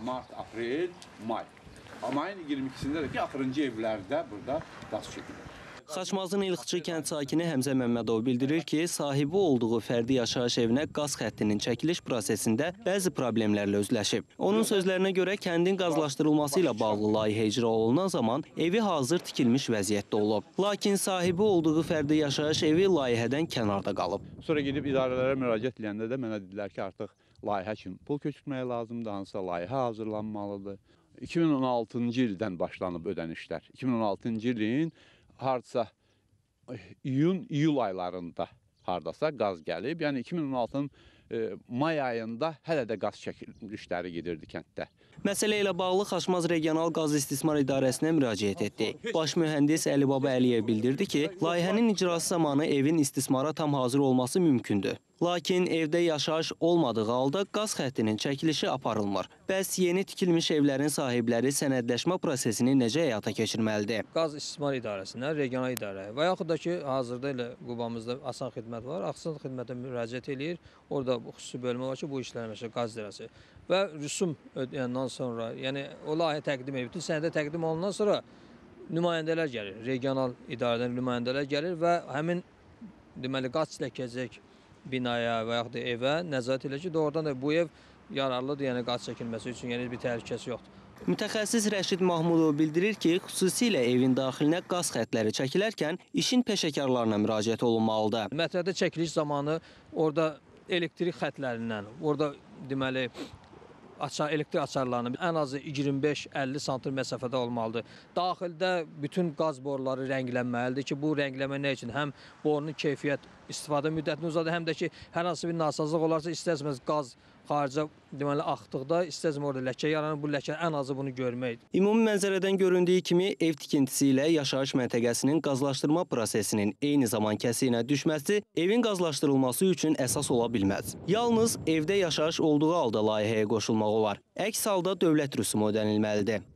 mart, aprel, may. Mayın 22-sində də ki, axırıncı evlərdə burada qaz çəkilir. Xaçmazın İlxıçı kənd sakini Həmzə Məmmədov bildirir ki, sahibi olduğu fərdi yaşayış evinə qaz xəttinin çəkiliş prosesində bəzi problemlərlə üzləşib. Onun sözlərinə görə kəndin qazlaşdırılması ilə bağlı layihə icra olunan zaman evi hazır tikilmiş vəziyyətdə olub. Lakin sahibi olduğu fərdi yaşayış evi layihədən kənarda qalıb. Sonra gedib idarələrə müraciət edəndə də mənə dedilər ki, artıq layihə üçün pul köçürtməyə lazımdır, hansısa layihə hazırlanmalıdır. 2016-cı ildən başlanıb ödənişlər. 2016-cı ilin hardasa iyun-iyul aylarında hardasa qaz gəlib. Yəni 2016-nın may ayında hələ də qaz çəkilişləri gedirdi kənddə. Məsələ ilə bağlı Xaçmaz Regional Qaz İstismar İdarəsinə müraciət etdi. Baş mühəndis Əlibaba Əliyev bildirdi ki, layihənin icrası zamanı evin istismara tam hazır olması mümkündür. Lakin evdə yaşayış olmadığı halda qaz xəttinin çəkilişi aparılmır. Bəs yeni tikilmiş evlərin sahibləri sənədləşmə prosesini necə həyata keçirməlidir? Qaz İstismar İdarəsindən regional idarəyə və yaxud da ki, hazırda elə Qubamızda Asan Xidmət var. Asan Xidmətə müraciət eləyir. Orada xüsusi bölmə var ki, bu işlər məsələn qaz idarəsi və rüsum ödəyəndən sonra, yəni o layihə təqdim edib, bütün sənədə təqdim olundan sonra nümayəndələr gəlir. Regional idarədən nümayəndələr gəlir və həmin deməli qaz çəkəcək binaya və yaxud da evə nəzarət elə ki, doğrudan da bu ev yararlıdır, yəni qaz çəkilməsi üçün, yəni bir təhlükəsi yoxdur. Mütəxəssis Rəşid Mahmudov bildirir ki, xüsusilə evin daxilinə qaz xəttləri çəkilərkən işin peşəkarlarına müraciət olunmalıdır. Mətbəxdə çəkiliş zamanı orada elektrik xəttlərindən, orada deməli elektrik açarlarının ən azı 25-50 sm məsafədə olmalıdır. Daxildə bütün qaz boruları rənglənməlidir ki, bu rəngləmə nə üçün? Həm borunun keyfiyyət istifadə müddətini uzadır, həm də ki, hər hansı bir nasazlıq olarsa istəsəməz qaz xarica deməli axdıqda istəsəməz orada ləkə yaranır. Bu ləkə ən azı bunu görməkdir. Ümumi mənzərədən göründüyü kimi ev tikintisi ilə yaşayış məntəqəsinin qazlaşdırma prosesinin eyni zaman kəsiyinə düşməsi evin qazlaşdırılması üçün əsas ola bilməz. Yalnız evdə yaşayış olduğu halda layihəyə qoşulmaq olar. Əks halda dövlət rüsumu ödənilməlidir.